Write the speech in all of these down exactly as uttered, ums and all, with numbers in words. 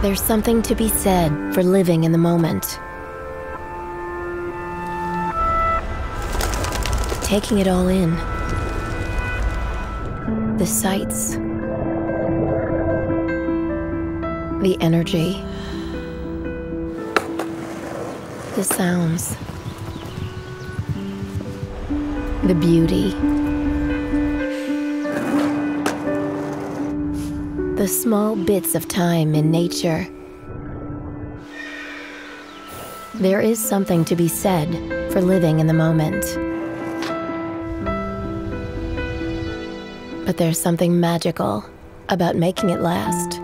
There's something to be said for living in the moment. Taking it all in. The sights. The energy. The sounds. The beauty. The small bits of time in nature. There is something to be said for living in the moment. But there's something magical about making it last.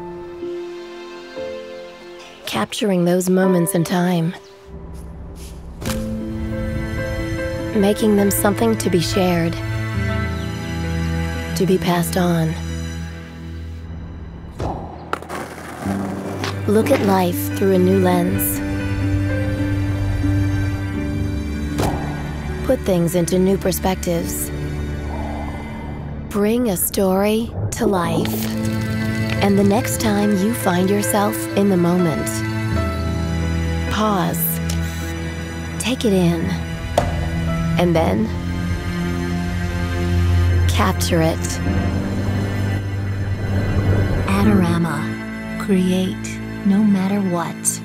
Capturing those moments in time. Making them something to be shared. To be passed on. Look at life through a new lens. Put things into new perspectives. Bring a story to life. And the next time you find yourself in the moment, pause, take it in, and then capture it. Adorama. Create no matter what.